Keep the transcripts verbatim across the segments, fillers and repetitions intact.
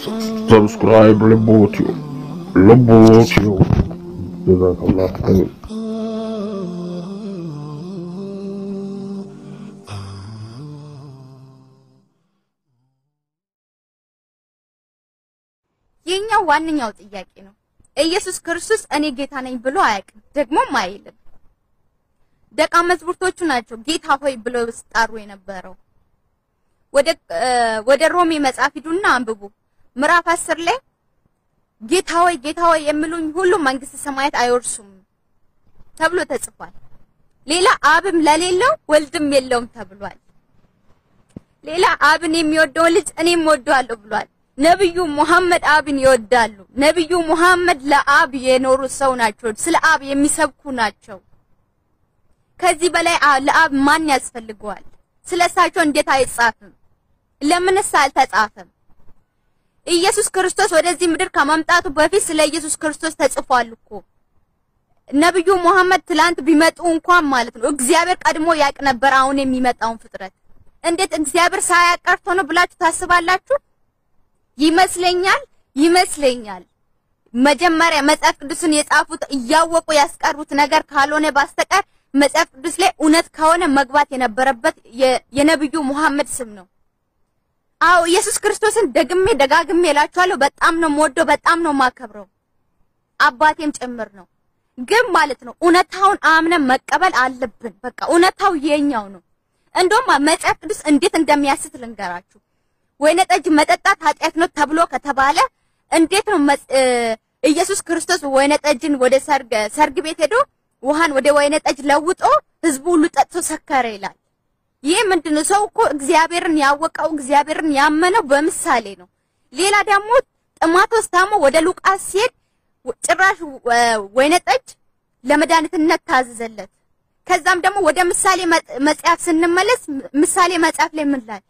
subscribe Lebotio. Lebotio. Jazakallah khair. የኛው ዋንኛው ጥያቄ ነው ኢየሱስ ክርስቶስ እኔ ጌታ ነኝ ብሎ አያውቅም ደግሞም አይልም ደቀ መዛሙርቶቹ ናቸው ጌታ ሆይ ብለው ሲጣሩ የነበረው ወደ ወደ ሮሜ መጽሐፍ ሂዱና አንብቡ ምዕራፍ አስር ላይ ጌታ ሆይ ጌታ ሆይ የሚሉኝ ሁሉ መንግስተ ሰማያት አይወርሱም ተብሎ ተጽፏል ሌላ አብም ለሌለው ወልድም የለውም ተብሏል ሌላ አብን የሚወደው ልጅ እኔም ወደዋለሁ ብሏል ነብዩ መሐመድ አብን ይወዳሉ ነብዩ መሐመድ ለአብ የኖሩ ሰው ናቸው ስለ አብ የሚሰብኩ ናቸው ከዚህ በላይ ለአብ ማን ያስፈልገዋል ስለሳቸው እንዴት አይጻፍም ለምንስ አልተጻፈም ኢየሱስ ክርስቶስ ወደዚህ ምድር ከመምጣቱ በፊት ስለ ኢየሱስ ክርስቶስ ተጽፏል እኮ ነብዩ መሐመድ ትላንት ቢመጡ እንኳን ማለት ነው እግዚአብሔር ቀድሞ ያቅ ነበር አሁን የሚመጣውን ፍጥረት እንዴት እግዚአብሔር ሳያቀርቶ ነው ብላችሁ ታስባላችሁ ይመስለኛል ይመስለኛል መጀመሪያ መጽሐፍ ቅዱስን የጻፉት ያወቁ ያስቀሩት ነገር ካልሆነ ባስተቀር መጽሐፍ ቅዱስ ላይ እውነት ከሆነ መግባት የነበረበት የነብዩ መሐመድ ስም ነው አው ኢየሱስ ክርስቶስን ደግሜ ደጋግሜ እላችኋለሁ በጣም ነው ሞዶ በጣም ነው ማከብረው አባቴም ጭምር ነው ግን ማለት ነው እውነታውን አምነን መቀበል አለብን በቃ እውነታው የኛው ነው እንደውም መጽሐፍ ቅዱስ እንዴት እንደሚያስት ልንገራችሁ ወይነ ጠጅ መጠጣት ኃጢያት ነው ተብሎ ከተባለ እንዴት ነው ኢየሱስ ክርስቶስ ወይነ ጠጅን ወደ ሰርግ ሰርግ ቤት ሄዶ ውሃን ወደ ወይነ ጠጅ ለውጦ ህዝቡ ሁሉ ጠጥቶ ሰከረ ይላል ይሄ ምንድነው ሰው እኮ እግዚአብሔርን ያወቀው እግዚአብሔርን ያመነው በምሳሌ ነው ሌላ ደግሞ ጢሞቴዎስ ታሞ ወደ ሉቃስ ሲሄድ ጭራሽ ወይነ ጠጅ ለመድኃኒትነት ታዘዘለት ከዛም ደግሞ ወደ ምሳሌ መጽሐፍ ስንመለስ ምሳሌ መጽሐፍ ላይ ምን ላይ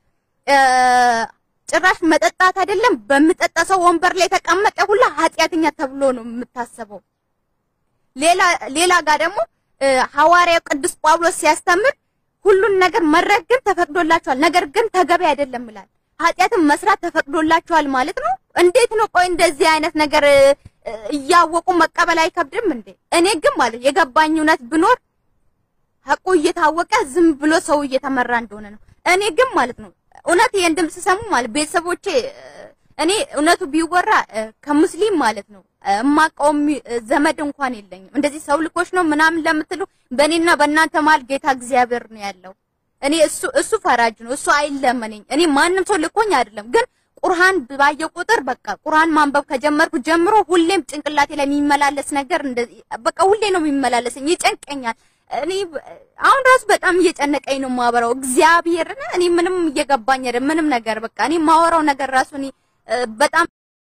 ጭራሽ መጠጣት አይደለም በመጠጣሰው ወንበር ላይ ተቀመጠ ሁሉ ኃጢያተኛ ተብሎ ነው የምታሰበው ሌላ ሌላ ጋር ደግሞ ሐዋርያው ቅዱስ ጳውሎስ ሲያስተምር ሁሉን ነገር መረግም ተፈቅዶላችኋል ነገር ግን ተገቢ አይደለም ይላል ኃጢያትን መስራት ተፈቅዶላችኋል ማለት ነው እንዴት ነው ቆይ እንደዚህ አይነት ነገር ያወቁ መቀበል አይከብድም እንዴ እኔ ግን ማለት የገባኝ እውነት ብኖር ሐቁ እየታወቀ ዝም ብሎ ሰው እየተመራ እንደሆነ ነው እኔ ግን ማለት ነው እውነት የእንድም ሰሙ ማለት ቤተሰቦቼ እኔ እውነቱ ቢወራ ከሙስሊም ማለት ነው ማቆም ዘመድ እንኳን የለኝም እንደዚህ ሰው ልኮሽ ነው ምናምን ለምትሉ በእኔና በእናንተ ማል ጌታ እግዚአብሔር ነው ያለው እኔ እሱ እሱ ፈራጅ ነው እሱ አይለመነኝ እኔ ማንንም ሰው ልኮኝ አይደለም ግን ቁርአን ባየው ቁጥር በቃ ቁርአን ማንበብ ከጀመርኩ ጀምሮ ሁሌም ጭንቅላቴ ላይ የሚመላለስ ነገር እንደዚህ በቃ ሁሌ ነው የሚመላለስኝ ይጨንቀኛል እኔ አሁን ራስ በጣም እየጨነቀኝ ነው ማወራው እግዚአብሔር እኔ ምንም እየገባኝ አይደለም ምንም ነገር በቃ እኔ ማወራው ነገር ራሱ እኔ በጣም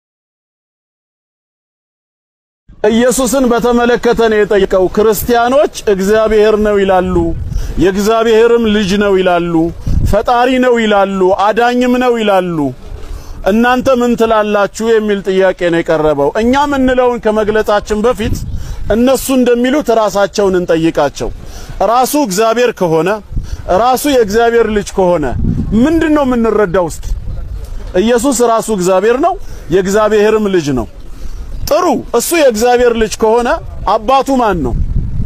ኢየሱስን በተመለከተ ነው የጠየቀው ክርስቲያኖች እግዚአብሔር ነው ይላሉ የእግዚአብሔርም ልጅ ነው ይላሉ ፈጣሪ ነው ይላሉ አዳኝም ነው ይላሉ እናንተ ምን ትላላችሁ የሚል ጥያቄ ነው የቀረበው እኛ ምንለውን ከመግለጻችን በፊት እነሱ እንደሚሉት ራሳቸውን እንጠይቃቸው ራሱ እግዚአብሔር ከሆነ ራሱ የእግዚአብሔር ልጅ ከሆነ ምንድነው የምንረዳው እስቲ ኢየሱስ ራሱ እግዚአብሔር ነው የእግዚአብሔርም ልጅ ነው ጥሩ እሱ የእግዚአብሔር ልጅ ከሆነ አባቱ ማን ነው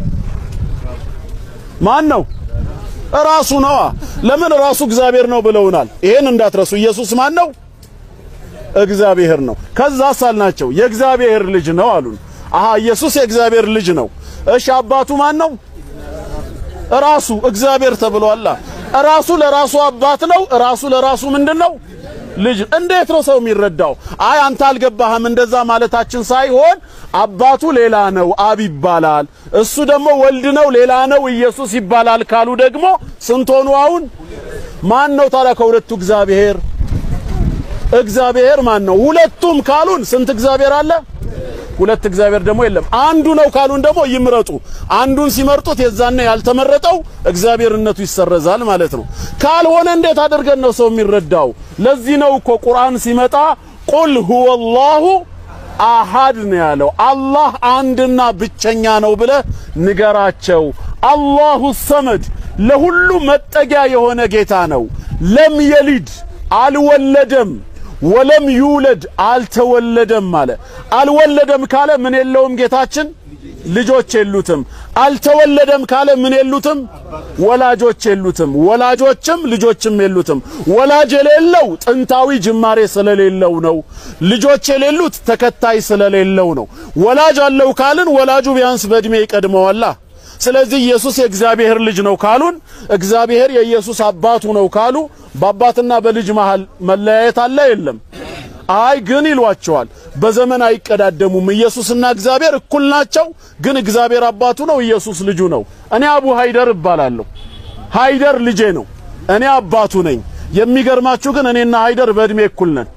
ማን ነው ራሱ ነው ለምን ራሱ እግዚአብሔር ነው ብለውናል ይሄን እንዳትረሱ ኢየሱስ ማን ነው እግዚአብሔር ነው ከዛ ሳልናቸው የእግዚአብሔር ልጅ ነው አሉን አሃ ኢየሱስ የእግዚአብሔር ልጅ ነው እሺ አባቱ ማን ነው ራሱ እግዚአብሔር ተብሏል ራሱ ለራሱ አባት ነው ራሱ ለራሱ ምንድነው ልጅ እንዴት ነው ሰው የሚረዳው አይ አንተ አልገባህም እንደዛ ማለታችን ሳይሆን አባቱ ሌላ ነው አብ ይባላል እሱ ደግሞ ወልድ ነው ሌላ ነው ኢየሱስ ይባላል ካሉ ደግሞ ስንት ሆኑ አሁን ማን ነው ታዲያ ከሁለቱ እግዚአብሔር እግዚአብሔር ማን ነው ሁለቱም ካሉን ስንት እግዚአብሔር አለ ሁለት እግዚአብሔር ደግሞ የለም አንዱ ነው ካሉን ደግሞ ይምረጡ አንዱን ሲመርጡት የዛነ ያልተመረጠው እግዚአብሔርነቱ ይሰረዛል ማለት ነው ካልሆነ እንዴት አድርገን ነው ሰው የሚረዳው ለዚህ ነው እኮ ቁርአን ሲመጣ ቁል ሁወላሁ አሐድ ነው ያለው አላህ አንድና ብቸኛ ነው ብለ ንገራቸው አላሁ ሰመድ ለሁሉ መጠጊያ የሆነ ጌታ ነው ለም የሊድ አልወለደም ወለም ይውለድ አልተወለደም አለ አልወለደም ካለ ምን የለውም ጌታችን ልጆች የሉትም አልተወለደም ካለ ምን የሉትም ወላጆች የሉትም ወላጆችም ልጆችም የሉትም ወላጅ የሌለው ጥንታዊ ጅማሬ ስለሌለው ነው ልጆች የሌሉት ተከታይ ስለሌለው ነው ወላጅ አለው ካልን ወላጁ ቢያንስ በእድሜ ይቀድመዋል ስለዚህ ኢየሱስ የእግዚአብሔር ልጅ ነው ካሉን እግዚአብሔር የኢየሱስ አባቱ ነው ካሉ በአባትና በልጅ መሃል መለያየት አለ የለም አይ ግን ይሏቸዋል በዘመን አይቀዳደሙም ኢየሱስና እግዚአብሔር እኩል ናቸው ግን እግዚአብሔር አባቱ ነው ኢየሱስ ልጁ ነው እኔ አቡ ሃይደር እባላለሁ ሃይደር ልጄ ነው እኔ አባቱ ነኝ የሚገርማችሁ ግን እኔና ሃይደር በእድሜ እኩል ነን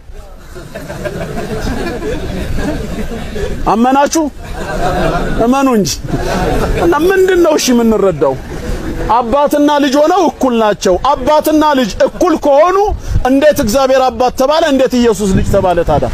አመናችሁ እመኑ እንጂ እና ምንድነው እሺ ምን እንረዳው አባትና ልጅ ሆነው እኩል ናቸው አባትና ልጅ እኩል ከሆኑ እንዴት እግዚአብሔር አባት ተባለ እንዴት ኢየሱስ ልጅ ተባለ ታዲያ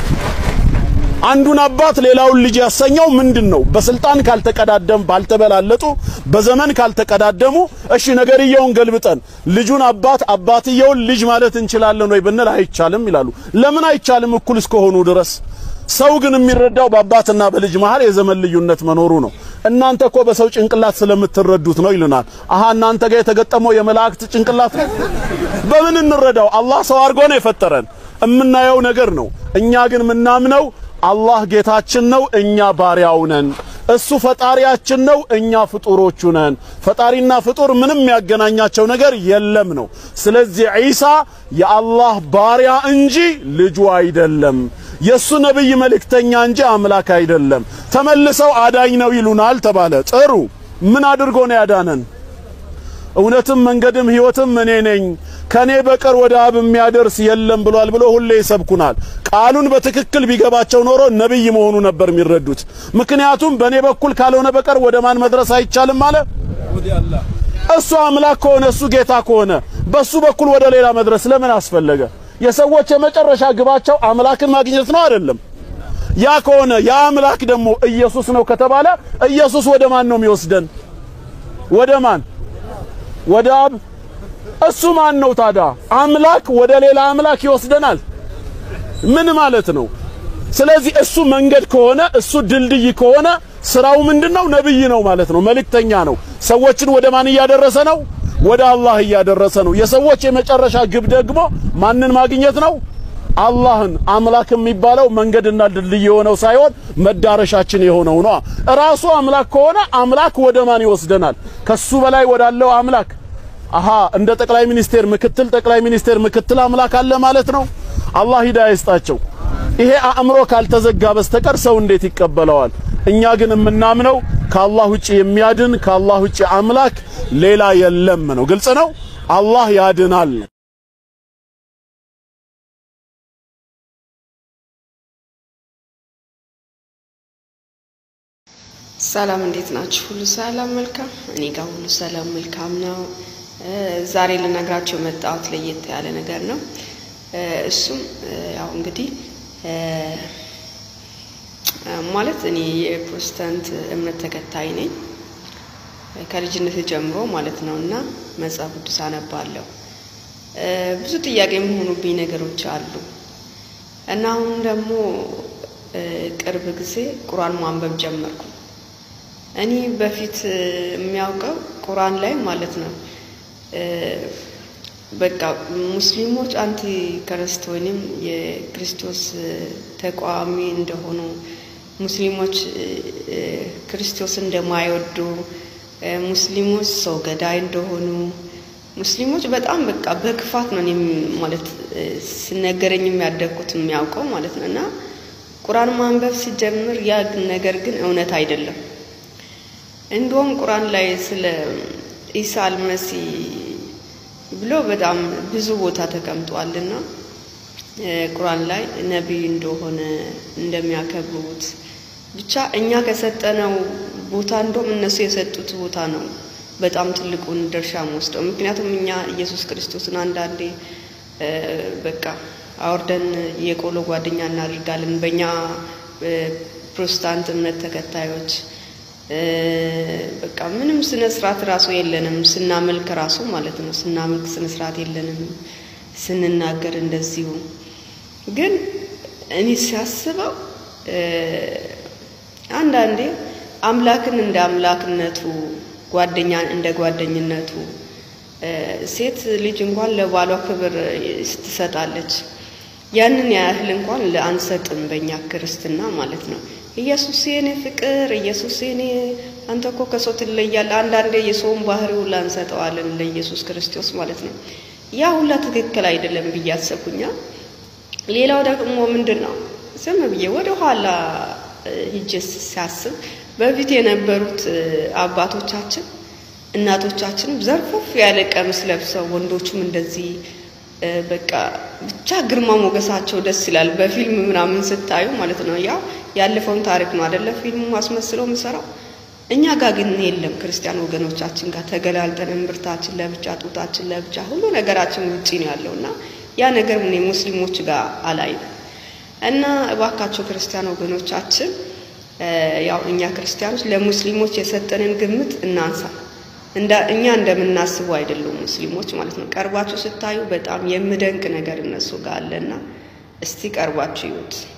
አንዱን አባት ሌላውን ልጅ ያሰኘው ምንድነው በስልጣን ካልተቀዳደም ባልተበላለጡ በዘመን ካልተቀዳደሙ እሺ ነገርየውን ገልብጠን ልጁን አባት አባትየውን ልጅ ማለት እንችላለን ወይ ብንል አይቻልም ይላሉ ለምን አይቻልም እኩል እስከሆኑ ድረስ ሰው ግን የሚረዳው በአባትና በልጅ መሃል የዘመን ልዩነት መኖሩ ነው እናንተ እኮ በሰው ጭንቅላት ስለምትረዱት ነው ይሉናል አሃ እናንተ ጋር የተገጠመው የመላእክት ጭንቅላት ነው በምን እንረዳው አላህ ሰው አርጎ ነው የፈጠረን እምናየው ነገር ነው እኛ ግን ምናምነው አላህ ጌታችን ነው እኛ ባሪያው ነን እሱ ፈጣሪያችን ነው እኛ ፍጡሮቹ ነን ፈጣሪና ፍጡር ምንም ያገናኛቸው ነገር የለም ነው ስለዚህ ኢሳ የአላህ ባሪያ እንጂ ልጁ አይደለም የሱ ነብይ መልእክተኛ እንጂ አምላክ አይደለም ተመልሰው አዳኝ ነው ይሉናል ተባለ ጥሩ ምን አድርጎ ነው ያዳነን እውነትም መንገድም ህይወትም እኔ ነኝ ከኔ በቀር ወደ አብ የሚያደርስ የለም ብሏል ብሎ ሁሌ ይሰብኩናል ቃሉን በትክክል ቢገባቸው ኖሮ ነብይ መሆኑ ነበር የሚረዱት ምክንያቱም በኔ በኩል ካልሆነ በቀር ወደ ማን መድረስ አይቻልም ማለት ወዲ አላህ እሱ አምላክ ከሆነ እሱ ጌታ ከሆነ በሱ በኩል ወደ ሌላ መድረስ ለምን አስፈለገ የሰዎች የመጨረሻ ግባቸው አምላክን ማግኘት ነው አይደለም ያ ከሆነ ያ አምላክ ደግሞ ኢየሱስ ነው ከተባለ ኢየሱስ ወደ ማን ነው የሚወስደን ወደ ማን ወደ አብ እሱ ማን ነው ታዲያ አምላክ ወደ ሌላ አምላክ ይወስደናል ምን ማለት ነው ስለዚህ እሱ መንገድ ከሆነ እሱ ድልድይ ከሆነ ስራው ምንድነው ነብይ ነው ማለት ነው መልእክተኛ ነው ሰዎችን ወደ ማን ያደረሰ ነው ወደ አላህ ያደረሰ ነው የሰዎች የመጨረሻ ግብ ደግሞ ማንን ማግኘት ነው አላህን አምላክ የሚባለው መንገድና ድልድይ የሆነው ሳይሆን መዳረሻችን የሆነው ነው ራሱ አምላክ ከሆነ አምላክ ወደ ማን ይወስደናል ከሱ በላይ ወዳለው አምላክ አሃ እንደ ጠቅላይ ሚኒስቴር ምክትል ጠቅላይ ሚኒስቴር ምክትል አምላክ አለ ማለት ነው አላህ ሂዳያ ይስጣቸው ይሄ አእምሮ ካልተዘጋ በስተቀር ሰው እንዴት ይቀበለዋል እኛ ግን የምናምነው ከአላህ ውጪ የሚያድን ከአላህ ውጪ አምላክ ሌላ የለም ነው ግልጽ ነው አላህ ያድናል ሰላም እንዴት ናችሁ ሁሉ ሰላም መልካም እኔ ጋር ሁሉ ሰላም መልካም ነው ዛሬ ልነግራችሁ መጣሁት ለየት ያለ ነገር ነው እሱም ያው እንግዲህ ማለት እኔ የፕሮቴስታንት እምነት ተከታይ ነኝ ከልጅነት ጀምሮ ማለት ነውና መጽሐፍ ቅዱስ አነባለሁ ብዙ ጥያቄ የሚሆኑብኝ ነገሮች አሉ እና አሁን ደግሞ ቅርብ ጊዜ ቁርአን ማንበብ ጀመርኩ እኔ በፊት የሚያውቀው ቁርአን ላይ ማለት ነው በቃ ሙስሊሞች አንቲ ክርስቲያንም የክርስቶስ ተቋሚ እንደሆኑ ሙስሊሞች ክርስቶስ እንደማይወዱ ሙስሊሞች ሰው ገዳይ እንደሆኑ ሙስሊሞች በጣም በቃ በክፋት ነው ማለት ሲነገረኝ የሚያደርኩት የሚያውቀው ማለት ነውና ቁርአን ማንበብ ሲጀምር ያ ነገር ግን እውነት አይደለም እንደውም ቁርአን ላይ ስለ ኢሳ አልመሲ ብሎ በጣም ብዙ ቦታ ተቀምጧልና ቁርአን ላይ ነብይ እንደሆነ እንደሚያከብሩት ብቻ እኛ ከሰጠነው ቦታ እንደውም እነሱ የሰጡት ቦታ ነው በጣም ትልቁን ድርሻ ወስደው ምክንያቱም እኛ ኢየሱስ ክርስቶስን አንዳንዴ በቃ አውርደን የቆሎ ጓደኛ እናደርጋለን በእኛ ፕሮቴስታንት እምነት ተከታዮች በቃ ምንም ስነ ስርዓት ራሱ የለንም ስናመልክ ራሱ ማለት ነው ስናመልክ ስነ ስርዓት የለንም ስንናገር እንደዚሁ ግን እኔ ሲያስበው አንዳንዴ አምላክን እንደ አምላክነቱ ጓደኛን እንደ ጓደኝነቱ ሴት ልጅ እንኳን ለባሏ ክብር ስትሰጣለች ያንን ያህል እንኳን ለአንሰጥም በእኛ ክርስትና ማለት ነው ኢየሱስ የኔ ፍቅር ኢየሱስ የኔ አንተ እኮ ከሰው ትለያለህ አንዳንዴ የሰውን ባህሪው ላንሰጠዋለን ለኢየሱስ ክርስቶስ ማለት ነው ያ ሁላ ትክክል አይደለም ብያሰብኩኛ ሌላው ደግሞ ምንድነው ዝም ብዬ ወደ ኋላ ሂጅስ ሲያስብ በፊት የነበሩት አባቶቻችን እናቶቻችን ዘርፎፍ ያለ ቀሚስ ለብሰው ወንዶቹም እንደዚህ በቃ ብቻ ግርማ ሞገሳቸው ደስ ይላል በፊልም ምናምን ስታዩ ማለት ነው ያ ያለፈውን ታሪክ ነው አይደለ ፊልሙ ማስመስለው መስራው እኛ ጋር ግን የለም ክርስቲያን ወገኖቻችን ጋር ተገላልጠን እንብርታችን ለብቻ ጡታችን ለብቻ ሁሉ ነገራችን ውጪ ነው ያለውና ያ ነገር ምን ሙስሊሞች ጋር አላይም እና እባካችሁ ክርስቲያን ወገኖቻችን ያው እኛ ክርስቲያኖች ለሙስሊሞች የሰጠንን ግምት እናንሳ እንደ እኛ እንደምናስበው አይደለም ሙስሊሞች ማለት ነው ቀርባችሁ ስታዩ በጣም የምደንቅ ነገር እነሱ ጋር አለና እስቲ ቀርባችሁ ይዩት